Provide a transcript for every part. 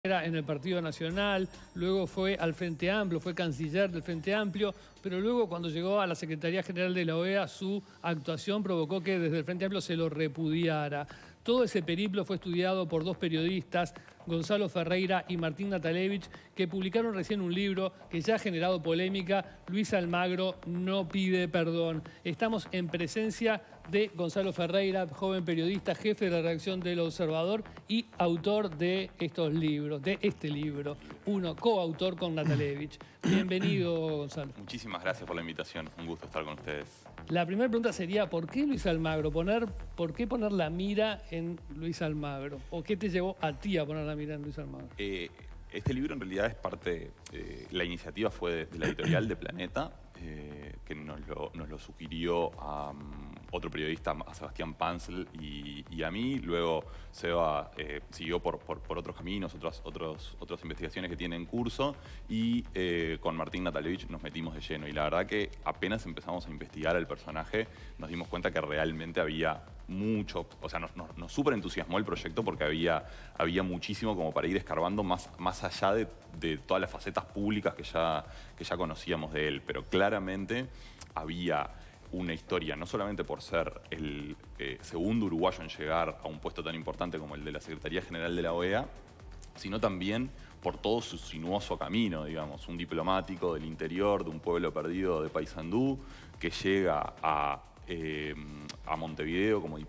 Era en el Partido Nacional, luego fue al Frente Amplio, fue canciller del Frente Amplio, pero luego cuando llegó a la Secretaría General de la OEA, su actuación provocó que desde el Frente Amplio se lo repudiara. Todo ese periplo fue estudiado por dos periodistas, Gonzalo Ferreira y Martín Natalevich, que publicaron recién un libro que ya ha generado polémica. Luis Almagro no pide perdón. Estamos en presencia de Gonzalo Ferreira, joven periodista, jefe de la redacción del Observador y autor de estos libros, de este libro, uno coautor con Natalevich. Bienvenido, Gonzalo. Muchísimas gracias por la invitación, un gusto estar con ustedes. La primera pregunta sería, ¿por qué Luis Almagro? ¿Por qué poner la mira en Luis Almagro? ¿O qué te llevó a ti a poner la mira en Luis Almagro? Este libro en realidad es parte, la iniciativa fue de la editorial de Planeta, que nos lo sugirió a otro periodista, a Sebastián Panzel y a mí. Luego Seba siguió por otros caminos, otras investigaciones que tiene en curso, y con Martín Natalevich nos metimos de lleno. Y la verdad que apenas empezamos a investigar el personaje, nos dimos cuenta que realmente había mucho, o sea, nos súper entusiasmó el proyecto porque había muchísimo como para ir escarbando más allá de todas las facetas públicas que ya conocíamos de él. Pero claramente había una historia, no solamente por ser el segundo uruguayo en llegar a un puesto tan importante como el de la Secretaría General de la OEA, sino también por todo su sinuoso camino, digamos, un diplomático del interior, de un pueblo perdido de Paysandú, que llega a Montevideo como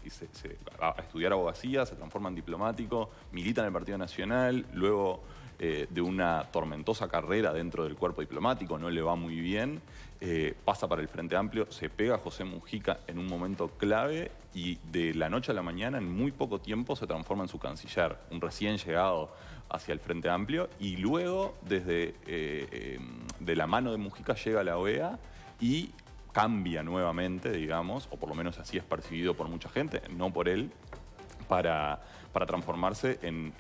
a estudiar abogacía, se transforma en diplomático, milita en el Partido Nacional, luego de una tormentosa carrera dentro del cuerpo diplomático, no le va muy bien, pasa para el Frente Amplio, se pega a José Mujica en un momento clave y de la noche a la mañana, en muy poco tiempo, se transforma en su canciller, un recién llegado hacia el Frente Amplio, y luego desde de la mano de Mujica llega a la OEA y cambia nuevamente, digamos, o por lo menos así es percibido por mucha gente, no por él, para transformarse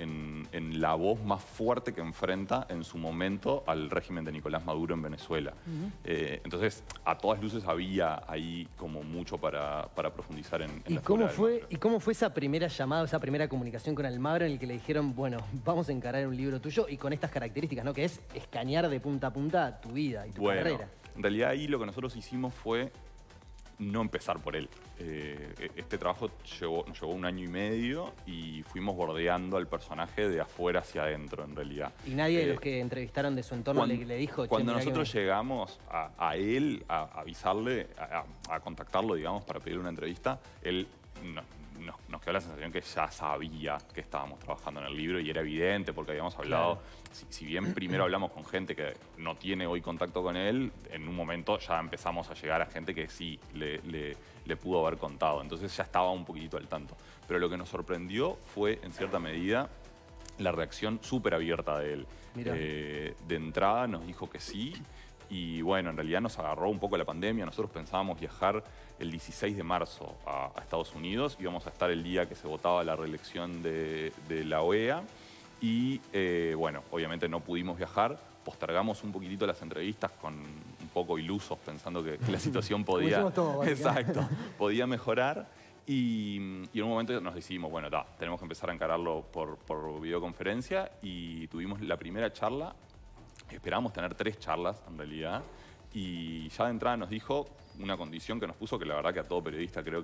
en la voz más fuerte que enfrenta en su momento al régimen de Nicolás Maduro en Venezuela. Entonces, a todas luces había ahí como mucho para profundizar en la figura del Almagro. ¿Y cómo fue esa primera llamada, esa primera comunicación con Almagro en el que le dijeron, bueno, vamos a encarar un libro tuyo y con estas características, ¿no? Que es escanear de punta a punta tu vida y tu carrera? En realidad ahí lo que nosotros hicimos fue no empezar por él. Este trabajo nos llevó 1 año y medio y fuimos bordeando al personaje de afuera hacia adentro, en realidad. ¿Y nadie de los que entrevistaron de su entorno le dijo? Cuando nosotros llegamos a él, a avisarle, a contactarlo, digamos, para pedirle una entrevista, él nos quedó la sensación que ya sabía que estábamos trabajando en el libro y era evidente porque habíamos hablado, claro. Si bien primero hablamos con gente que no tiene hoy contacto con él, en un momento ya empezamos a llegar a gente que sí le pudo haber contado, entonces ya estaba un poquitito al tanto. Pero lo que nos sorprendió fue, en cierta medida, la reacción súper abierta de él. De entrada nos dijo que sí. Y bueno, en realidad nos agarró un poco la pandemia. Nosotros pensábamos viajar el 16 de marzo a Estados Unidos. Íbamos a estar el día que se votaba la reelección de la OEA. Y bueno, obviamente no pudimos viajar. Postergamos un poquitito las entrevistas con un poco ilusos, pensando que la situación podía, podía mejorar. Y en un momento nos decidimos, bueno, tenemos que empezar a encararlo por videoconferencia. Y tuvimos la primera charla. Esperábamos tener 3 charlas, en realidad, y ya de entrada nos dijo una condición que nos puso, que la verdad que a todo periodista creo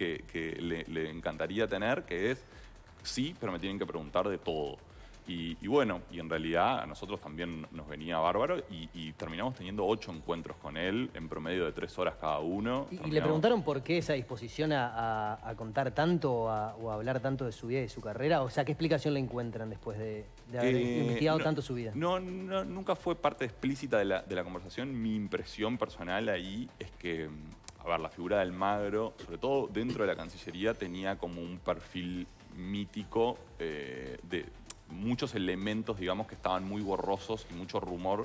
que le encantaría tener, que es, sí, pero me tienen que preguntar de todo. Y bueno, y en realidad a nosotros también nos venía bárbaro y terminamos teniendo 8 encuentros con él, en promedio de 3 horas cada uno. ¿Y le preguntaron por qué esa disposición a contar tanto o a hablar tanto de su vida y de su carrera? O sea, ¿qué explicación le encuentran después de haber investigado tanto su vida? Nunca fue parte explícita de la conversación. Mi impresión personal ahí es que, a ver, la figura de Almagro, sobre todo dentro de la Cancillería, tenía como un perfil mítico de muchos elementos, digamos, que estaban muy borrosos y mucho rumor.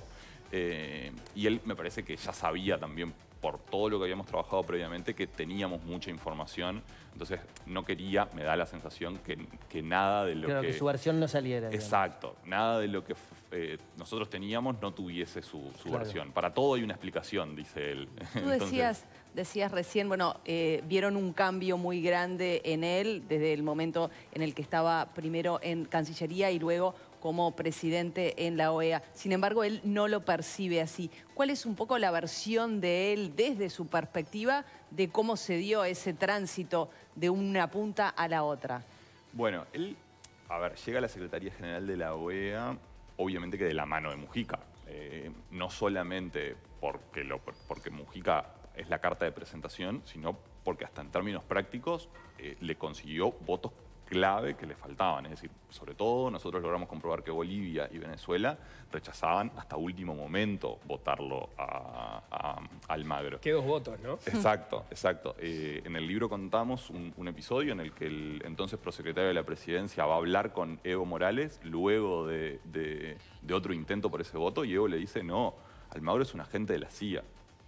Y él me parece que ya sabía también, por todo lo que habíamos trabajado previamente, que teníamos mucha información. Entonces no quería, me da la sensación, que nada de lo que su versión no saliera. Exacto. Nada de lo que nosotros teníamos no tuviese su versión. Para todo hay una explicación, dice él. Tú decías recién, bueno, vieron un cambio muy grande en él desde el momento en el que estaba primero en Cancillería y luego como presidente en la OEA. Sin embargo, él no lo percibe así. ¿Cuál es un poco la versión de él desde su perspectiva de cómo se dio ese tránsito de una punta a la otra? Bueno, él, a ver, llega a la Secretaría General de la OEA, obviamente que de la mano de Mujica. No solamente porque Mujica es la carta de presentación, sino porque hasta en términos prácticos le consiguió votos clave que le faltaban. Es decir, sobre todo nosotros logramos comprobar que Bolivia y Venezuela rechazaban hasta último momento votarlo a Almagro. Qué 2 votos, ¿no? Exacto, exacto. En el libro contamos un episodio en el que el entonces prosecretario de la Presidencia va a hablar con Evo Morales luego de otro intento por ese voto, y Evo le dice, no, Almagro es un agente de la CIA.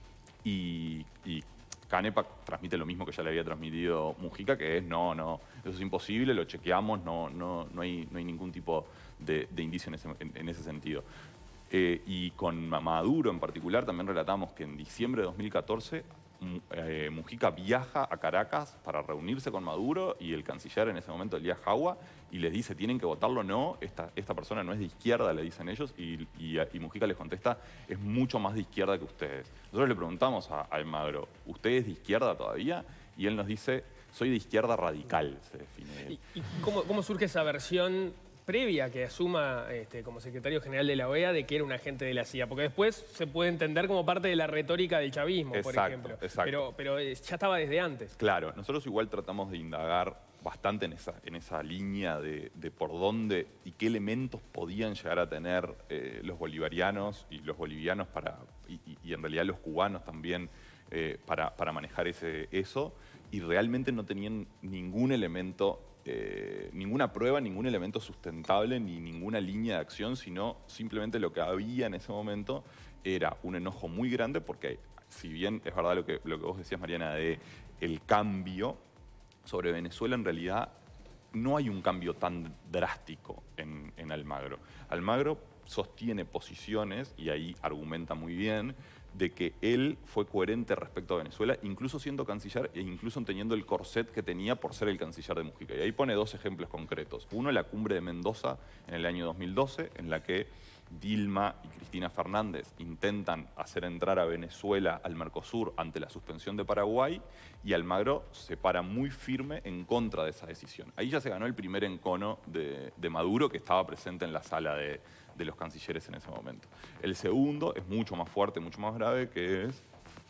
Y Canepa transmite lo mismo que ya le había transmitido Mujica, que es no, eso es imposible, lo chequeamos, no hay ningún tipo de indicio en ese sentido. Y con Maduro en particular también relatamos que en diciembre de 2014 Mujica viaja a Caracas para reunirse con Maduro y el canciller en ese momento, Elías Jagua, y les dice, tienen que votarlo, no, esta persona no es de izquierda, le dicen ellos, y Mujica les contesta, es mucho más de izquierda que ustedes. Nosotros le preguntamos a Almagro, ¿usted es de izquierda todavía? Y él nos dice, soy de izquierda radical, se define él. ¿Y cómo surge esa versión previa que asuma como secretario general de la OEA de que era un agente de la CIA? Porque después se puede entender como parte de la retórica del chavismo, por ejemplo. Exacto. Pero ya estaba desde antes. Claro, nosotros igual tratamos de indagar bastante en esa línea de por dónde y qué elementos podían llegar a tener los bolivarianos y los bolivianos y en realidad los cubanos también para manejar eso, y realmente no tenían ningún elemento, ninguna prueba, ningún elemento sustentable, ni ninguna línea de acción, sino simplemente lo que había en ese momento era un enojo muy grande, porque si bien es verdad lo que vos decías, Mariana, de el cambio sobre Venezuela, en realidad no hay un cambio tan drástico en Almagro. Almagro sostiene posiciones, y ahí argumenta muy bien, de que él fue coherente respecto a Venezuela, incluso siendo canciller e incluso teniendo el corset que tenía por ser el canciller de Mujica. Y ahí pone 2 ejemplos concretos. Uno, la cumbre de Mendoza en el año 2012, en la que Dilma y Cristina Fernández intentan hacer entrar a Venezuela al Mercosur ante la suspensión de Paraguay, y Almagro se para muy firme en contra de esa decisión. Ahí ya se ganó el primer encono de Maduro, que estaba presente en la sala de los cancilleres en ese momento. El segundo es mucho más fuerte, mucho más grave, que es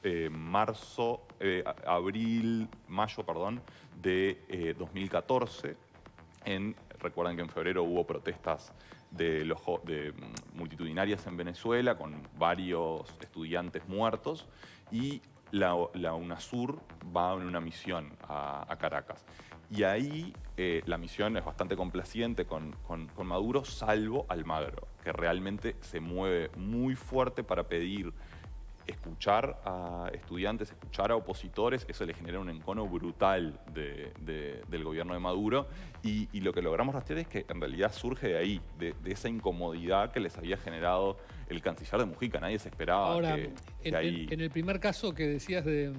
mayo de 2014. Recuerdan que en febrero hubo protestas multitudinarias en Venezuela con varios estudiantes muertos, y la UNASUR va en una misión a Caracas. Y ahí la misión es bastante complaciente con Maduro, salvo Almagro, que realmente se mueve muy fuerte para pedir escuchar a estudiantes, escuchar a opositores. Eso le genera un encono brutal del gobierno de Maduro, y lo que logramos rastrear es que en realidad surge de ahí, de esa incomodidad que les había generado el canciller de Mujica. Nadie se esperaba. Ahora, que ahí... en el primer caso que decías de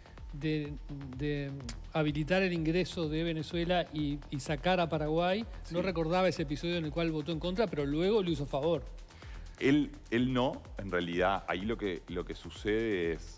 habilitar el ingreso de Venezuela y sacar a Paraguay, sí. No recordaba ese episodio en el cual votó en contra, pero luego le hizo favor. Él no, en realidad, ahí lo que sucede es,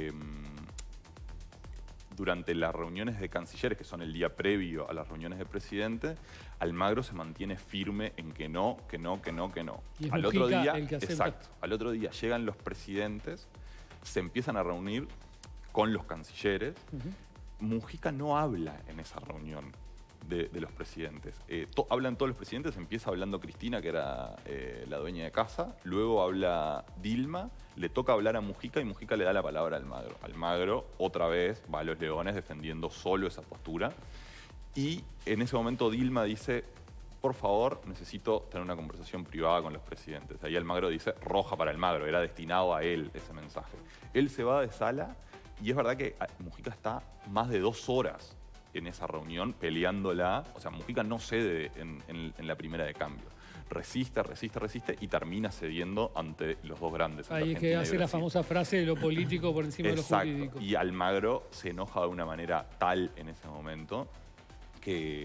durante las reuniones de cancilleres, que son el día previo a las reuniones de presidente, Almagro se mantiene firme en que no. Y es al otro día, el que exacto, al otro día llegan los presidentes, se empiezan a reunir con los cancilleres. Mujica no habla en esa reunión de los presidentes. Hablan todos los presidentes, empieza hablando Cristina, que era la dueña de casa, luego habla Dilma, le toca hablar a Mujica y Mujica le da la palabra a Almagro. Almagro otra vez va a los leones defendiendo solo esa postura, y en ese momento Dilma dice, por favor, necesito tener una conversación privada con los presidentes. Ahí Almagro dice, roja para Almagro, era destinado a él ese mensaje. Él se va de sala, y es verdad que Mujica está más de 2 horas en esa reunión peleándola. O sea, Mujica no cede en la primera de cambio. Resiste y termina cediendo ante los 2 grandes. Ahí es que hace la famosa frase de lo político por encima de lo jurídico. Y Almagro se enoja de una manera tal en ese momento que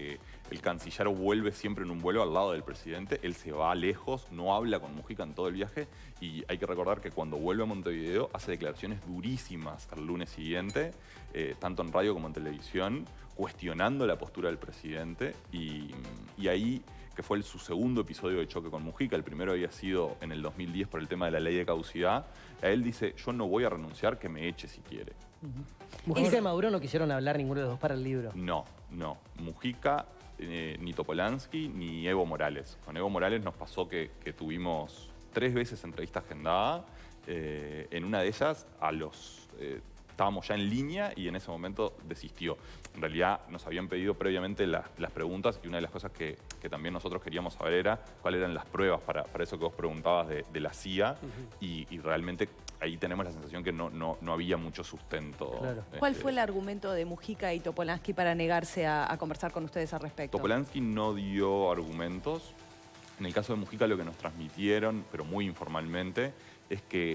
el canciller vuelve siempre en un vuelo al lado del presidente, él se va lejos, no habla con Mujica en todo el viaje y hay que recordar que cuando vuelve a Montevideo hace declaraciones durísimas el lunes siguiente, tanto en radio como en televisión, cuestionando la postura del presidente y ahí, que fue su segundo episodio de choque con Mujica, el primero había sido en el 2010 por el tema de la ley de caducidad, a él dice, yo no voy a renunciar, que me eche si quiere. Mujica y Maduro no quisieron hablar ninguno de los dos para el libro. No. Mujica, ni Topolansky, ni Evo Morales. Con Evo Morales nos pasó que tuvimos 3 veces entrevista agendada. En una de ellas, estábamos ya en línea y en ese momento desistió. En realidad nos habían pedido previamente las preguntas y una de las cosas que también nosotros queríamos saber era cuáles eran las pruebas para eso que vos preguntabas de la CIA y realmente ahí tenemos la sensación que no había mucho sustento. Claro. ¿Cuál fue el argumento de Mujica y Topolansky para negarse a conversar con ustedes al respecto? Topolansky no dio argumentos. En el caso de Mujica lo que nos transmitieron, pero muy informalmente, es que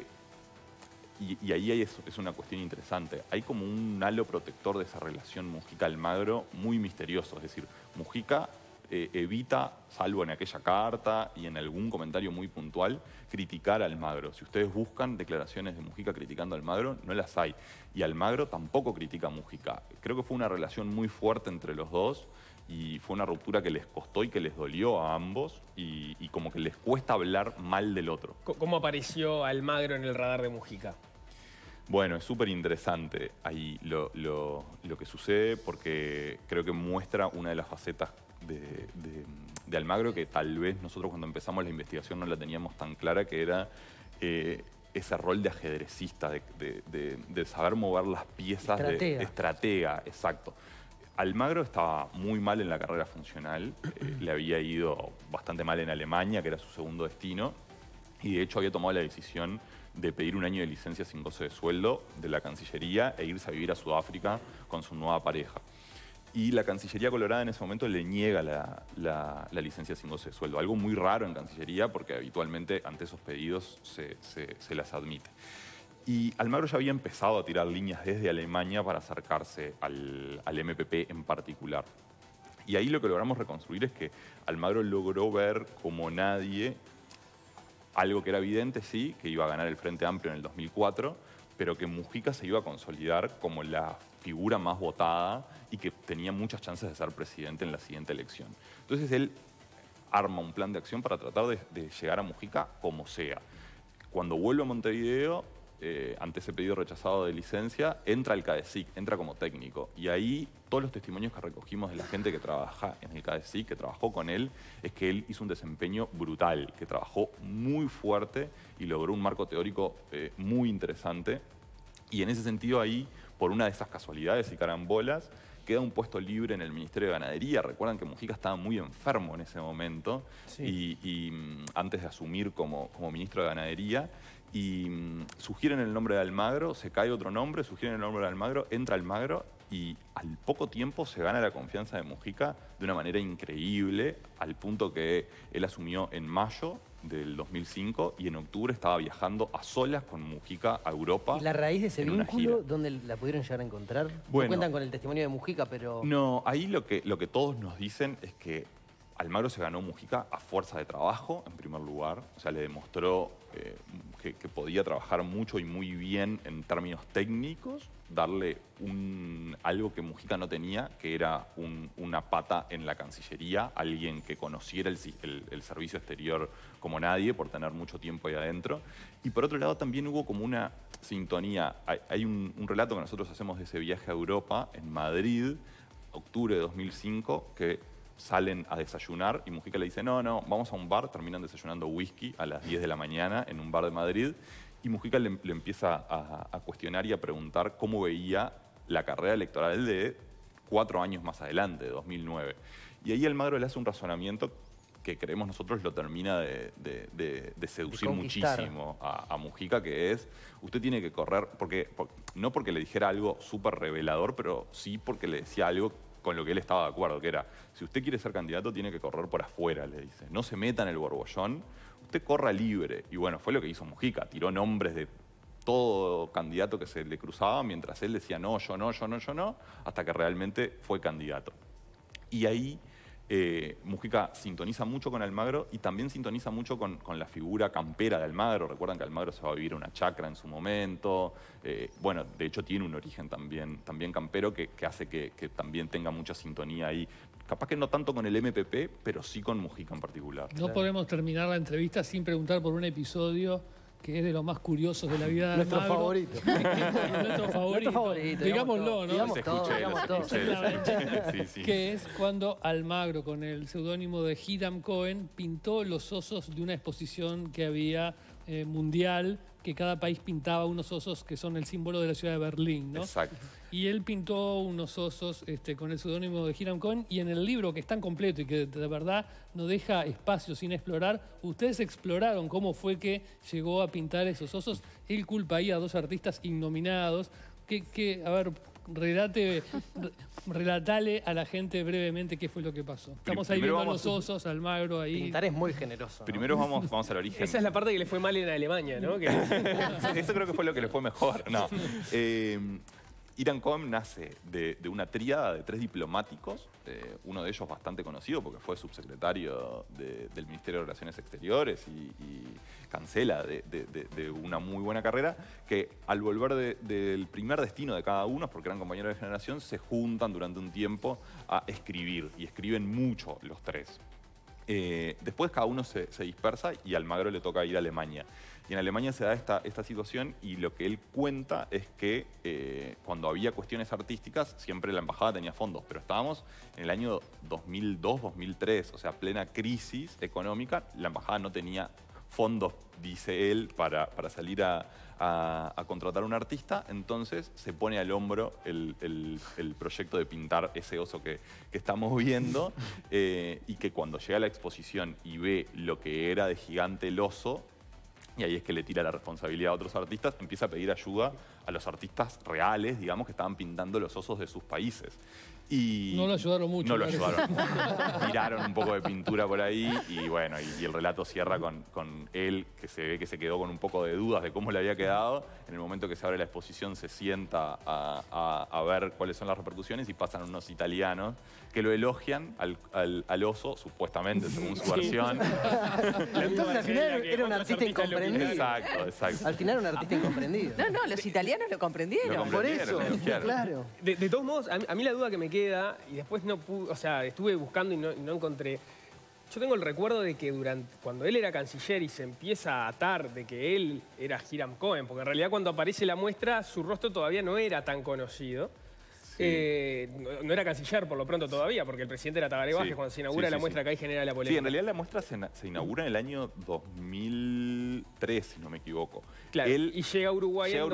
y ahí es una cuestión interesante. Hay como un halo protector de esa relación Mujica-Almagro muy misterioso. Es decir, Mujica evita, salvo en aquella carta y en algún comentario muy puntual, criticar a Almagro. Si ustedes buscan declaraciones de Mujica criticando a Almagro, no las hay. Y Almagro tampoco critica a Mujica. Creo que fue una relación muy fuerte entre los dos y fue una ruptura que les costó y que les dolió a ambos y como que les cuesta hablar mal del otro. ¿Cómo apareció Almagro en el radar de Mujica? Bueno, es súper interesante ahí lo que sucede porque creo que muestra una de las facetas de Almagro que tal vez nosotros cuando empezamos la investigación no la teníamos tan clara, que era ese rol de ajedrecista, de saber mover las piezas, de estratega, exacto. Almagro estaba muy mal en la carrera funcional, le había ido bastante mal en Alemania, que era su segundo destino, y de hecho había tomado la decisión de pedir un año de licencia sin goce de sueldo de la Cancillería e irse a vivir a Sudáfrica con su nueva pareja. Y la Cancillería Colorada en ese momento le niega la licencia sin goce de sueldo, algo muy raro en Cancillería porque habitualmente ante esos pedidos se las admite. Y Almagro ya había empezado a tirar líneas desde Alemania para acercarse al MPP en particular. Y ahí lo que logramos reconstruir es que Almagro logró ver como nadie algo que era evidente, sí, que iba a ganar el Frente Amplio en el 2004, pero que Mujica se iba a consolidar como la figura más votada y que tenía muchas chances de ser presidente en la siguiente elección. Entonces él arma un plan de acción para tratar de llegar a Mujica como sea. Cuando vuelve a Montevideo, ante ese pedido rechazado de licencia, entra al CADESIC, entra como técnico. Y ahí todos los testimonios que recogimos de la gente que trabaja en el CADESIC, que trabajó con él, es que él hizo un desempeño brutal, que trabajó muy fuerte y logró un marco teórico muy interesante. Y en ese sentido ahí, por una de esas casualidades y carambolas, queda un puesto libre en el Ministerio de Ganadería. Recuerdan que Mujica estaba muy enfermo en ese momento y antes de asumir como ministro de Ganadería. Y sugieren el nombre de Almagro, se cae otro nombre, sugieren el nombre de Almagro, entra Almagro y al poco tiempo se gana la confianza de Mujica de una manera increíble, al punto que él asumió en mayo del 2005 y en octubre estaba viajando a solas con Mujica a Europa. ¿Y la raíz de ese en una gira. vínculo, dónde la pudieron llegar a encontrar? Bueno, no cuentan con el testimonio de Mujica, pero... No, ahí lo que todos nos dicen es que Almagro se ganó Mujica a fuerza de trabajo, en primer lugar. O sea, le demostró que podía trabajar mucho y muy bien en términos técnicos, darle algo que Mujica no tenía, que era una pata en la Cancillería, alguien que conociera el servicio exterior como nadie, por tener mucho tiempo ahí adentro. Y por otro lado también hubo como una sintonía. Hay un relato que nosotros hacemos de ese viaje a Europa, en Madrid, octubre de 2005, que salen a desayunar y Mujica le dice, no, vamos a un bar, terminan desayunando whisky a las 10 de la mañana en un bar de Madrid y Mujica le empieza a cuestionar y a preguntar cómo veía la carrera electoral de 4 años más adelante, de 2009. Y ahí Almagro le hace un razonamiento que creemos nosotros lo termina de seducir muchísimo a Mujica, que es, usted tiene que correr, no porque le dijera algo súper revelador, pero sí porque le decía algo con lo que él estaba de acuerdo, que era, si usted quiere ser candidato tiene que correr por afuera, le dice. No se meta en el borbollón, usted corra libre. Y bueno, fue lo que hizo Mujica, tiró nombres de todo candidato que se le cruzaba, mientras él decía no, yo no, hasta que realmente fue candidato. Y ahí Mujica sintoniza mucho con Almagro y también sintoniza mucho con la figura campera de Almagro. Recuerdan que Almagro se va a vivir una chacra en su momento. Bueno, de hecho tiene un origen también campero que hace que también tenga mucha sintonía ahí. Capaz que no tanto con el MPP, pero sí con Mujica en particular. No podemos terminar la entrevista sin preguntar por un episodio que es de los más curiosos de la vida de Nuestro Almagro. favorito. Nuestro favorito. Digámoslo, ¿no? Digamos todo. Sí. Que es cuando Almagro, con el seudónimo de Hiram Cohen, pintó los osos de una exposición que había mundial, que cada país pintaba unos osos que son el símbolo de la ciudad de Berlín, ¿no? Exacto. Y él pintó unos osos con el seudónimo de Hiram Cohen, y en el libro, que es tan completo y que de verdad no deja espacio sin explorar, ustedes exploraron cómo fue que llegó a pintar esos osos. Él culpa ahí a dos artistas innominados. A ver, relatale a la gente brevemente qué fue lo que pasó. Estamos ahí viendo los osos, Almagro ahí. Pintar es muy generoso, ¿no? Primero vamos al origen. Esa es la parte que le fue mal en Alemania, ¿no? Eso creo que fue lo que le fue mejor. No. Hiram Cohen nace de una tríada de 3 diplomáticos, uno de ellos bastante conocido porque fue subsecretario del Ministerio de Relaciones Exteriores y cancela de una muy buena carrera, que al volver del primer destino de cada uno, porque eran compañeros de generación, se juntan durante un tiempo a escribir, y escriben mucho los 3. Después cada uno se dispersa y a Almagro le toca ir a Alemania. Y en Alemania se da esta situación, y lo que él cuenta es que cuando había cuestiones artísticas siempre la embajada tenía fondos, pero estábamos en el año 2002-2003, o sea, plena crisis económica. La embajada no tenía fondos, dice él, para salir a contratar a un artista. Entonces se pone al hombro el proyecto de pintar ese oso que estamos viendo, y que cuando llega a la exposición y ve lo que era de gigante el oso, y ahí es que le tira la responsabilidad a otros artistas, empieza a pedir ayuda a los artistas reales, digamos, que estaban pintando los osos de sus países. Y no lo ayudaron mucho. No lo ayudaron mucho. Tiraron un poco de pintura por ahí, y bueno, y el relato cierra con él, que se ve que se quedó con un poco de dudas de cómo le había quedado. En el momento que se abre la exposición se sienta a ver cuáles son las repercusiones, y pasan unos italianos que lo elogian al oso, supuestamente, según su versión. Entonces al final era un artista incomprendido. Exacto. Al final era un artista incomprendido. No, los italianos lo comprendieron. Por eso, claro. De todos modos, a mí la duda que me queda, y después no pude, o sea, estuve buscando y no encontré. Yo tengo el recuerdo de que cuando él era canciller y se empieza a atar de que él era Hiram Cohen, porque en realidad cuando aparece la muestra su rostro todavía no era tan conocido. Sí. No era canciller por lo pronto todavía, porque el presidente era Tabaré Vázquez cuando se inaugura la muestra, que ahí genera la polémica. Sí, en realidad la muestra se inaugura en el año 2003, si no me equivoco. Claro, y llega a Uruguay en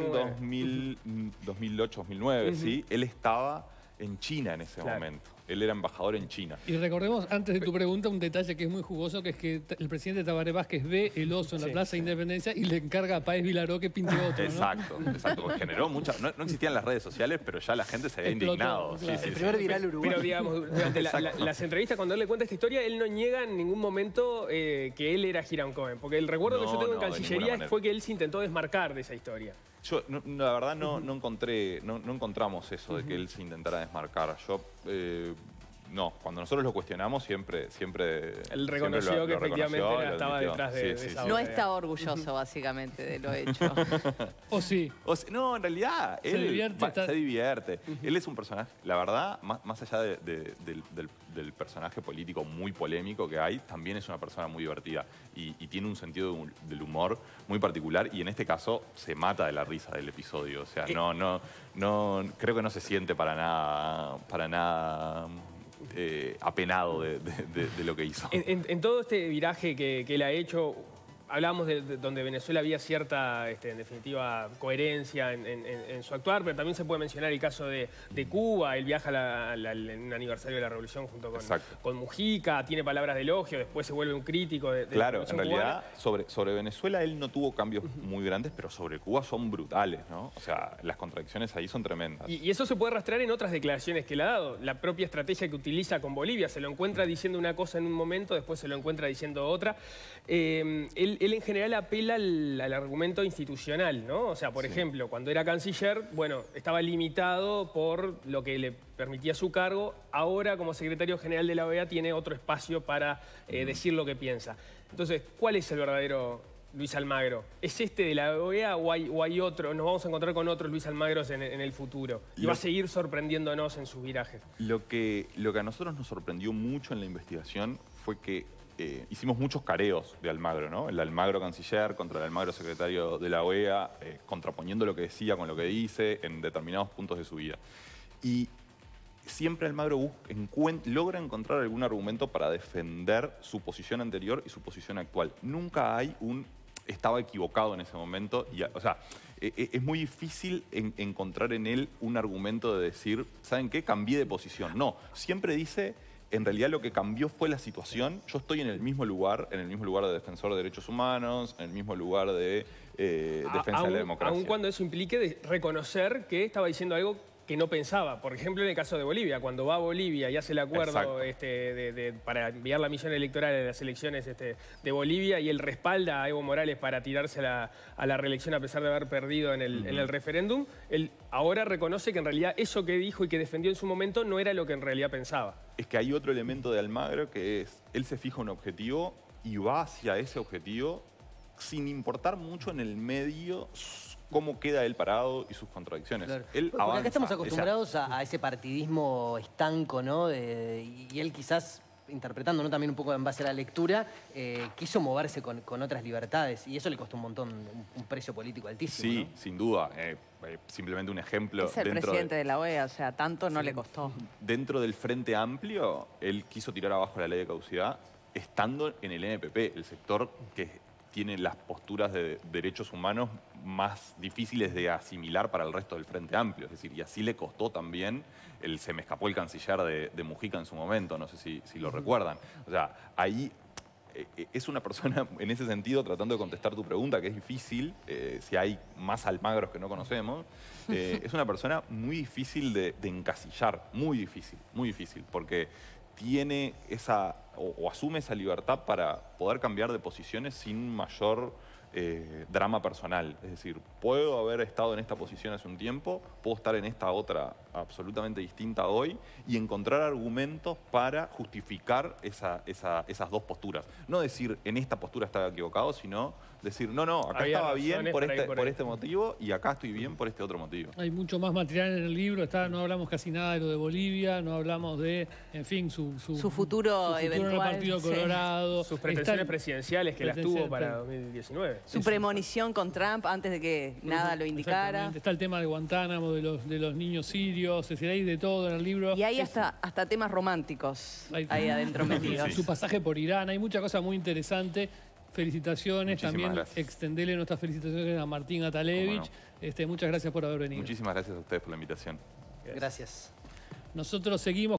2008-2009, ¿sí? Él estaba en China en ese momento. Él era embajador en China. Y recordemos, antes de tu pregunta, un detalle que es muy jugoso, que es que el presidente Tabaré Vázquez ve el oso en la Plaza de Independencia y le encarga a Páez Vilaró que pinte otro, ¿no? Exacto, porque generó mucha... No existían las redes sociales, pero ya la gente se había indignado. Claro. El primer viral uruguayo. Pero digamos, durante las entrevistas, cuando él le cuenta esta historia, él no niega en ningún momento que él era Hiram Cohen. Porque el recuerdo que yo tengo en Cancillería fue que él se intentó desmarcar de esa historia. Yo, la verdad, no encontramos eso de que él se intentara desmarcar. No, cuando nosotros lo cuestionamos siempre él reconoció que efectivamente estaba detrás de esa No está orgulloso, básicamente, de lo hecho. ¿O sí? No, en realidad, se divierte. Él es un personaje, la verdad, más allá del personaje político muy polémico que hay, también es una persona muy divertida y tiene un sentido del humor muy particular, y en este caso se mata de la risa del episodio. O sea, creo que no se siente para nada apenado de lo que hizo. En todo este viraje que él ha hecho, hablábamos de donde Venezuela había cierta, en definitiva, coherencia en su actuar, pero también se puede mencionar el caso de Cuba. Él viaja en un aniversario de la Revolución junto con Mujica, tiene palabras de elogio, después se vuelve un crítico de claro, la en realidad, sobre Venezuela él no tuvo cambios muy grandes, pero sobre Cuba son brutales, ¿no? O sea, las contradicciones ahí son tremendas. Y eso se puede rastrear en otras declaraciones que él ha dado. La propia estrategia que utiliza con Bolivia, se lo encuentra diciendo una cosa en un momento, después se lo encuentra diciendo otra. Él él en general apela al argumento institucional, ¿no? O sea, por ejemplo, cuando era canciller, bueno, estaba limitado por lo que le permitía su cargo. Ahora, como secretario general de la OEA, tiene otro espacio para decir lo que piensa. Entonces, ¿cuál es el verdadero Luis Almagro? ¿Es este de la OEA o hay otro? ¿Nos vamos a encontrar con otros Luis Almagros en el futuro? ¿Y va a seguir sorprendiéndonos en sus virajes? Lo que a nosotros nos sorprendió mucho en la investigación fue que hicimos muchos careos de Almagro, ¿no? El Almagro canciller contra el Almagro secretario de la OEA, contraponiendo lo que decía con lo que dice en determinados puntos de su vida. Y siempre Almagro logra encontrar algún argumento para defender su posición anterior y su posición actual. Nunca hay estaba equivocado en ese momento. O sea, es muy difícil encontrar en él un argumento de decir, ¿saben qué? Cambié de posición. No, siempre dice, en realidad lo que cambió fue la situación. Yo estoy en el mismo lugar de defensor de derechos humanos, en el mismo lugar de defensa de la democracia. Aun cuando eso implique reconocer que estaba diciendo algo que no pensaba. Por ejemplo, en el caso de Bolivia, cuando va a Bolivia y hace el acuerdo para enviar la misión electoral a las elecciones de Bolivia, y él respalda a Evo Morales para tirarse a la reelección a pesar de haber perdido en el referéndum, él ahora reconoce que en realidad eso que dijo y que defendió en su momento no era lo que en realidad pensaba. Es que hay otro elemento de Almagro que es, él se fija un objetivo y va hacia ese objetivo sin importar mucho en el medio cómo queda él parado y sus contradicciones. Claro. Él Porque avanza, acá estamos acostumbrados a ese partidismo estanco, ¿no? Y él quizás, interpretando, ¿no?, también un poco en base a la lectura, quiso moverse con otras libertades, y eso le costó un montón, un precio político altísimo. Sí, ¿no? sin duda. Simplemente un ejemplo. Es el presidente de la OEA, o sea, tanto no le costó. Dentro del Frente Amplio, él quiso tirar abajo la ley de caducidad, estando en el NPP, el sector que tiene las posturas de derechos humanos más difíciles de asimilar para el resto del Frente Amplio. Es decir, y así le costó también, se me escapó el canciller de Mujica en su momento, no sé si lo recuerdan. O sea, ahí es una persona, en ese sentido, tratando de contestar tu pregunta, que es difícil, si hay más Almagros que no conocemos, es una persona muy difícil de encasillar, muy difícil, porque tiene o asume esa libertad para poder cambiar de posiciones sin mayor drama personal. Es decir, puedo haber estado en esta posición hace un tiempo, puedo estar en esta otra absolutamente distinta hoy y encontrar argumentos para justificar esas dos posturas. No decir, en esta postura estaba equivocado, sino decir, no, acá estaba bien por este motivo y acá estoy bien por este otro motivo. Hay mucho más material en el libro, no hablamos casi nada de lo de Bolivia, no hablamos de, en fin, su futuro eventual, en el Partido Colorado. Sus pretensiones presidenciales que las tuvo para 2019. Su premonición con Trump antes de que nada lo indicara. Está el tema de Guantánamo, de los niños sirios, es decir, hay de todo en el libro. Y hay hasta temas románticos ahí adentro metidos. Su pasaje por Irán, hay mucha cosa muy interesante. Felicitaciones, Muchísimas también gracias. extenderle nuestras felicitaciones a Martín Atalevich. Muchas gracias por haber venido. Muchísimas gracias a ustedes por la invitación. Gracias. Nosotros seguimos